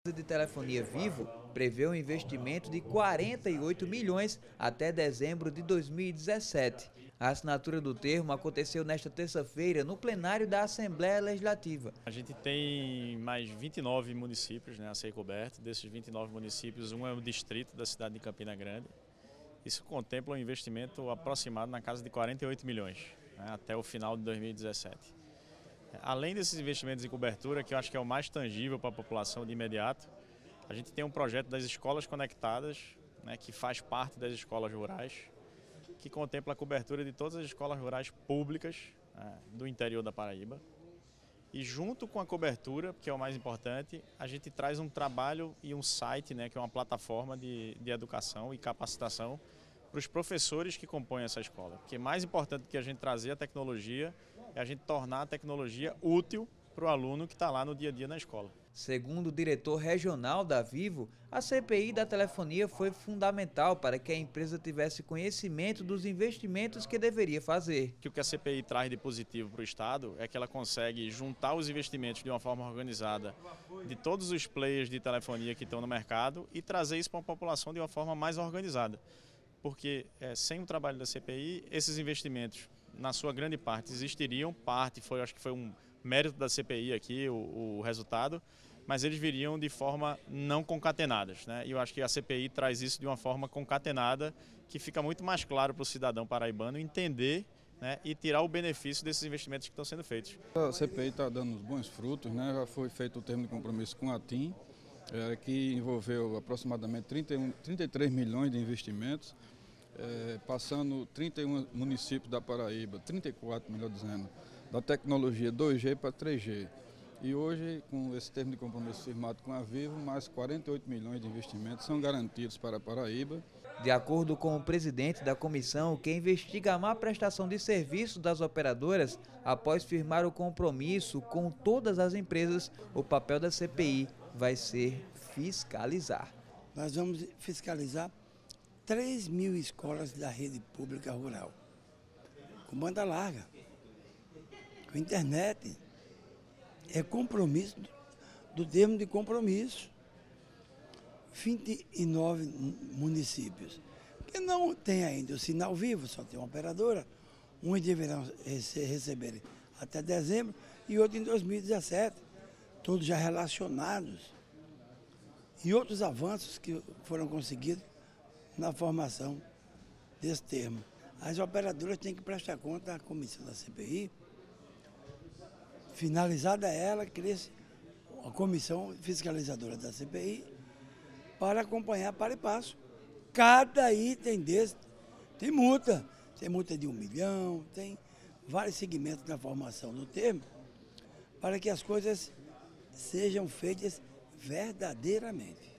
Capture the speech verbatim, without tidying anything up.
de telefonia Vivo prevê um investimento de quarenta e oito milhões até dezembro de dois mil e dezessete. A assinatura do termo aconteceu nesta terça-feira no plenário da Assembleia Legislativa. A gente tem mais vinte e nove municípios, né, a ser coberto. Desses vinte e nove municípios, um é o distrito da cidade de Campina Grande. Isso contempla um investimento aproximado na casa de quarenta e oito milhões, né, até o final de dois mil e dezessete. Além desses investimentos em cobertura, que eu acho que é o mais tangível para a população de imediato, a gente tem um projeto das escolas conectadas, né, que faz parte das escolas rurais, que contempla a cobertura de todas as escolas rurais públicas, né, do interior da Paraíba. E junto com a cobertura, que é o mais importante, a gente traz um trabalho e um site, né, que é uma plataforma de, de educação e capacitação para os professores que compõem essa escola. Porque mais importante do que a gente trazer a tecnologia é a gente tornar a tecnologia útil para o aluno que está lá no dia a dia na escola. Segundo o diretor regional da Vivo, a C P I da telefonia foi fundamental para que a empresa tivesse conhecimento dos investimentos que deveria fazer. O que a C P I traz de positivo para o Estado é que ela consegue juntar os investimentos de uma forma organizada de todos os players de telefonia que estão no mercado e trazer isso para a população de uma forma mais organizada. Porque é, sem o trabalho da C P I, esses investimentos, na sua grande parte, existiriam. Parte, foi, acho que foi um mérito da C P I aqui, o, o resultado, mas eles viriam de forma não concatenadas, né? E eu acho que a C P I traz isso de uma forma concatenada, que fica muito mais claro para o cidadão paraibano entender, né, e tirar o benefício desses investimentos que estão sendo feitos. A C P I está dando bons frutos, né? Já foi feito o termo de compromisso com a TIM, é, que envolveu aproximadamente trinta e um, trinta e três milhões de investimentos, é, passando trinta e um municípios da Paraíba, trinta e quatro, melhor dizendo, da tecnologia dois G para três G. E hoje, com esse termo de compromisso firmado com a Vivo, mais quarenta e oito milhões de investimentos são garantidos para a Paraíba. De acordo com o presidente da comissão que investiga a má prestação de serviço das operadoras, após firmar o compromisso com todas as empresas, o papel da C P I vai ser fiscalizar. Nós vamos fiscalizar três mil escolas da rede pública rural, com banda larga, com internet. É compromisso do termo de compromisso. vinte e nove municípios que não tem ainda o sinal vivo, só tem uma operadora, uns deverão receber até dezembro e outros em dois mil e dezessete, todos já relacionados. E outros avanços que foram conseguidos na formação desse termo. As operadoras têm que prestar conta à comissão da C P I. Finalizada ela, cria-se a comissão fiscalizadora da C P I para acompanhar para e passo. Cada item desse tem multa. Tem multa de um milhão, tem vários segmentos da formação do termo, para que as coisas sejam feitas verdadeiramente.